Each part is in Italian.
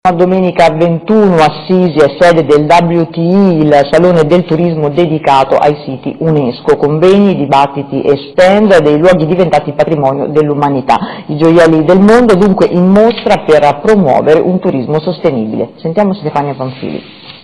Domenica 21 Assisi è sede del WTI, il Salone del Turismo dedicato ai siti UNESCO, convegni, dibattiti e stand dei luoghi diventati patrimonio dell'umanità, i gioielli del mondo dunque in mostra per promuovere un turismo sostenibile. Sentiamo Stefania Panfili.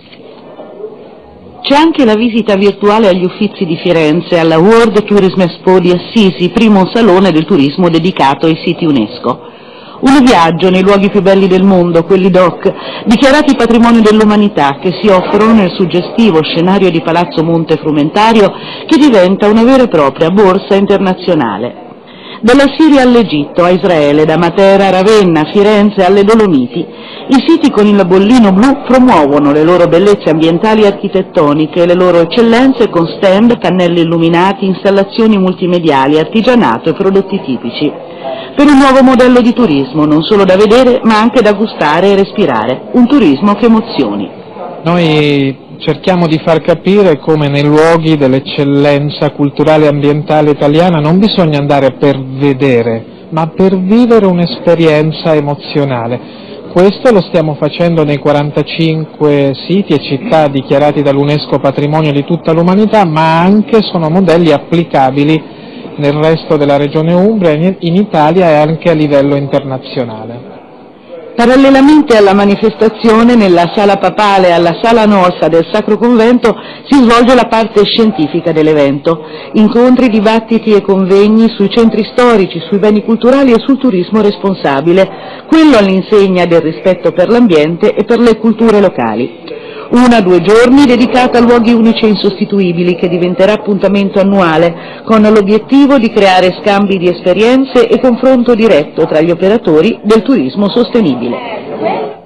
C'è anche la visita virtuale agli Uffizi di Firenze, alla World Tourism Expo di Assisi, primo salone del turismo dedicato ai siti UNESCO. Un viaggio nei luoghi più belli del mondo, quelli DOC, dichiarati patrimonio dell'umanità, che si offrono nel suggestivo scenario di Palazzo Monte Frumentario, che diventa una vera e propria borsa internazionale. Dalla Siria all'Egitto, a Israele, da Matera a Ravenna, Firenze alle Dolomiti, i siti con il bollino blu promuovono le loro bellezze ambientali e architettoniche, le loro eccellenze con stand, pannelli illuminati, installazioni multimediali, artigianato e prodotti tipici. Per un nuovo modello di turismo, non solo da vedere ma anche da gustare e respirare, un turismo che emozioni. Noi cerchiamo di far capire come nei luoghi dell'eccellenza culturale e ambientale italiana non bisogna andare per vedere, ma per vivere un'esperienza emozionale. Questo lo stiamo facendo nei 45 siti e città dichiarati dall'UNESCO patrimonio di tutta l'umanità, ma anche sono modelli applicabili nel resto della regione Umbria, in Italia e anche a livello internazionale. Parallelamente alla manifestazione, nella sala papale alla sala Norsa del Sacro Convento si svolge la parte scientifica dell'evento, incontri, dibattiti e convegni sui centri storici, sui beni culturali e sul turismo responsabile, quello all'insegna del rispetto per l'ambiente e per le culture locali. 1 o 2 giorni dedicata a luoghi unici e insostituibili, che diventerà appuntamento annuale, con l'obiettivo di creare scambi di esperienze e confronto diretto tra gli operatori del turismo sostenibile.